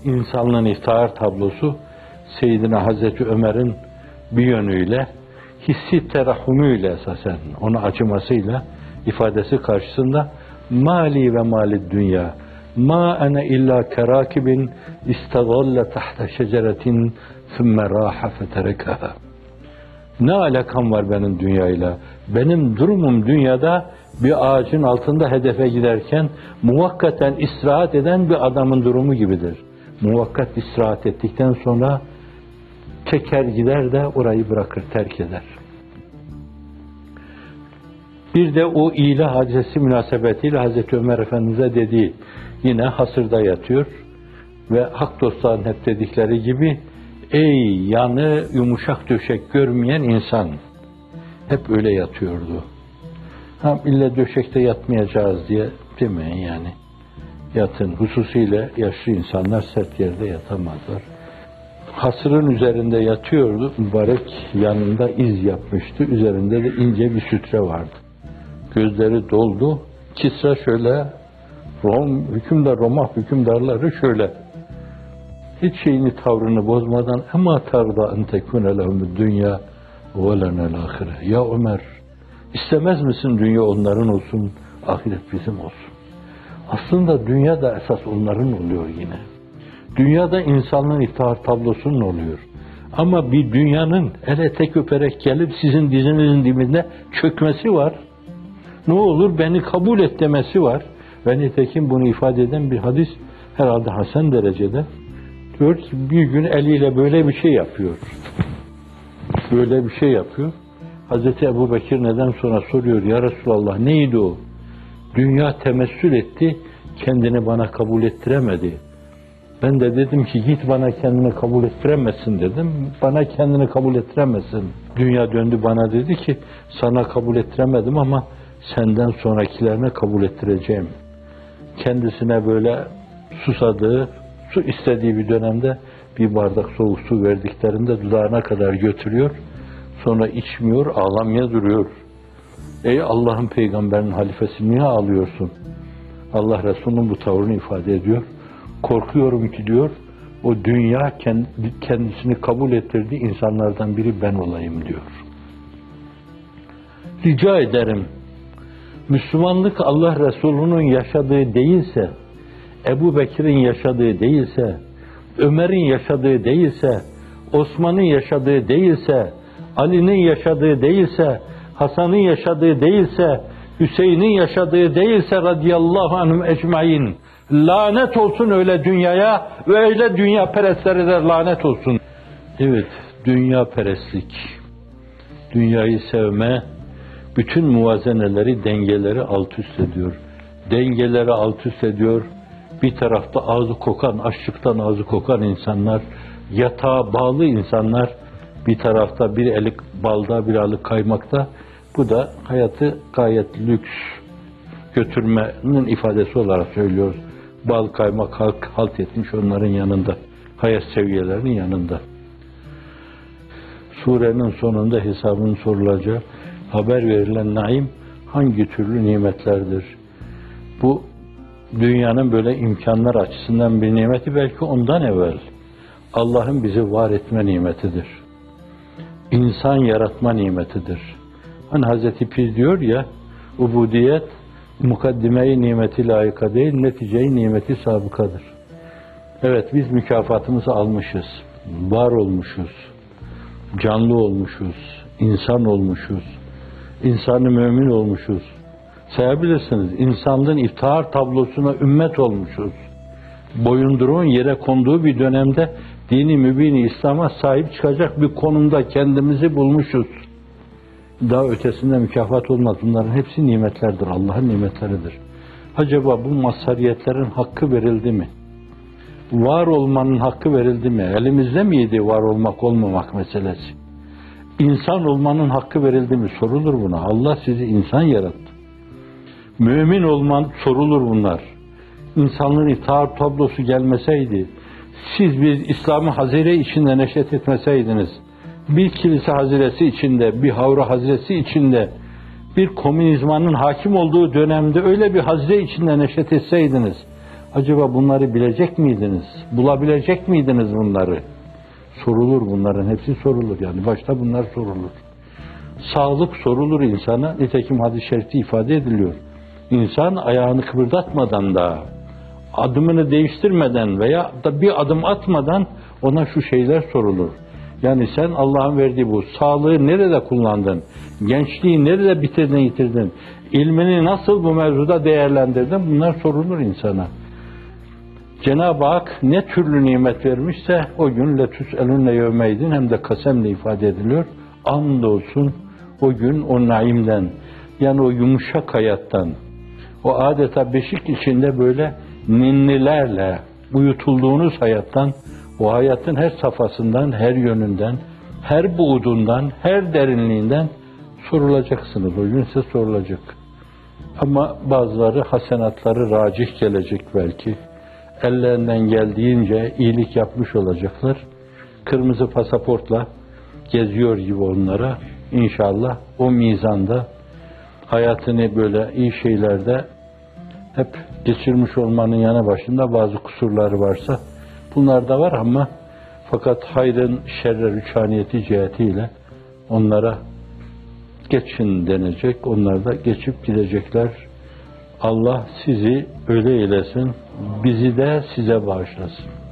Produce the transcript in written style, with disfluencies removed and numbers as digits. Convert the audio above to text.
insanlığın iftihar tablosu Seyyidina Hazreti Ömer'in bir yönüyle hissi terahümüyle esasen, ona acımasıyla ifadesi karşısında mali ve mali dünya ma ene illa kerakibin istadalle tahta şeceretin thumme raha feterekaha. Ne alakam var benim dünyayla? Benim durumum dünyada bir ağacın altında hedefe giderken muvakkaten istirahat eden bir adamın durumu gibidir. Muvakkat istirahat ettikten sonra çeker gider de orayı bırakır, terk eder. Bir de o ilah hadisesi münasebetiyle Hazreti Ömer Efendimiz'e dediği, yine hasırda yatıyor ve hak dostların hep dedikleri gibi, ey yanı yumuşak döşek görmeyen insan, hep öyle yatıyordu. İlle döşekte yatmayacağız diye demeyin yani. Yatın, hususiyle yaşlı insanlar sert yerde yatamazlar. Hasırın üzerinde yatıyordu, mübarek yanında iz yapmıştı, üzerinde de ince bir sütre vardı. Gözleri doldu, Kisra şöyle, Roma hükümdarları şöyle, hiç şeyini, tavrını bozmadan, ama tarda en tekune lehumud dünya ve lenel ahire. Ya Ömer, istemez misin dünya onların olsun, ahiret bizim olsun? Aslında dünya da esas onların oluyor yine. Dünyada insanlığın iftihar tablosunun oluyor. Ama bir dünyanın ele tek öperek gelip sizin dizinizin dibinde çökmesi var. Ne olur beni kabul et demesi var. Ve nitekim bunu ifade eden bir hadis herhalde hasen derecede. Diyor ki bir gün eliyle böyle bir şey yapıyor. Böyle bir şey yapıyor. Hazreti Ebubekir neden sonra soruyor, ya Resulallah neydi o? Dünya temessül etti, kendini bana kabul ettiremedi. Ben de dedim ki git bana kendini kabul ettiremezsin dedim. Bana kendini kabul ettiremezsin. Dünya döndü bana dedi ki sana kabul ettiremedim ama senden sonrakilerine kabul ettireceğim. Kendisine böyle susadığı, su istediği bir dönemde bir bardak soğuk su verdiklerinde dudağına kadar götürüyor. Sonra içmiyor, ağlamaya duruyor. Ey Allah'ın peygamberinin halifesi niye ağlıyorsun? Allah Resulü'nün bu tavrını ifade ediyor. Korkuyorum ki diyor, o dünya kendisini kabul ettirdiği insanlardan biri ben olayım diyor. Rica ederim, Müslümanlık Allah Resulü'nün yaşadığı değilse, Ebu Bekir'in yaşadığı değilse, Ömer'in yaşadığı değilse, Osman'ın yaşadığı değilse, Ali'nin yaşadığı değilse, Hasan'ın yaşadığı değilse, Hüseyin'in yaşadığı değilse radıyallahu anhum ecmaîn. Lanet olsun öyle dünyaya ve öyle dünya perestlere de lanet olsun. Evet, dünya perestlik, dünyayı sevme, bütün muvazeneleri, dengeleri alt üst ediyor. Dengeleri alt üst ediyor. Bir tarafta ağzı kokan, açlıktan ağzı kokan insanlar, yatağa bağlı insanlar, bir tarafta bir eli balda, bir eli kaymakta. Bu da hayatı gayet lüks götürmenin ifadesi olarak söylüyoruz. Bal kaymak halt etmiş onların yanında, hayat seviyelerinin yanında. Surenin sonunda hesabın sorulacağı, haber verilen naim hangi türlü nimetlerdir? Bu dünyanın böyle imkanlar açısından bir nimeti, belki ondan evvel Allah'ın bizi var etme nimetidir. İnsan yaratma nimetidir. Hani Hazreti Pir diyor ya, ubudiyet mukaddime-i nimeti layıka değil, netice-i nimeti sabıkadır. Evet, biz mükafatımızı almışız, var olmuşuz, canlı olmuşuz, insan olmuşuz, insanı mümin olmuşuz. Sayabilirsiniz, insanlığın iftihar tablosuna ümmet olmuşuz. Boyunduruğun yere konduğu bir dönemde dini mübini İslam'a sahip çıkacak bir konumda kendimizi bulmuşuz. Daha ötesinde mükafat olmaz. Bunların hepsi nimetlerdir, Allah'ın nimetleridir. Acaba bu mazhariyetlerin hakkı verildi mi? Var olmanın hakkı verildi mi? Elimizde miydi var olmak olmamak meselesi? İnsan olmanın hakkı verildi mi? Sorulur buna. Allah sizi insan yarattı. Mümin olman sorulur bunlar. İnsanlığın iftihar tablosu gelmeseydi, siz bir İslam'ı hazire içinde neşet etmeseydiniz, bir kilise haziresi içinde, bir havra haziresi içinde, bir komünizmanın hakim olduğu dönemde öyle bir hazire içinde neşet etseydiniz, Acaba bunları bilecek miydiniz? Bulabilecek miydiniz bunları? Sorulur, bunların hepsi sorulur. Yani başta bunlar sorulur. Sağlık sorulur insana. Nitekim hadis-i şerifte ifade ediliyor. İnsan ayağını kıpırdatmadan da, adımını değiştirmeden veya da bir adım atmadan ona şu şeyler sorulur. Yani sen Allah'ın verdiği bu sağlığı nerede kullandın? Gençliği nerede bitirdin, yitirdin? İlmini nasıl bu mevzuda değerlendirdin? Bunlar sorulur insana. Cenab-ı Hak ne türlü nimet vermişse o gün letüs'elunne yevmeydin hem de kasemle ifade ediliyor. Andolsun o gün o naimden, yani o yumuşak hayattan, o adeta beşik içinde böyle ninnilerle uyutulduğunuz hayattan, o hayatın her safhasından, her yönünden, her buğdundan, her derinliğinden sorulacaksınız. O gün size sorulacak. Ama bazıları hasenatları racih gelecek belki. Ellerinden geldiğince iyilik yapmış olacaklar. Kırmızı pasaportla geziyor gibi onlara. İnşallah o mizanda hayatını böyle iyi şeylerde hep geçirmiş olmanın yanı başında bazı kusurları varsa bunlar da var ama fakat hayrın şerre rüçhaniyeti cihetiyle onlara geçin denecek. Onlar da geçip gidecekler. Allah sizi öyle eylesin, bizi de size bağışlasın.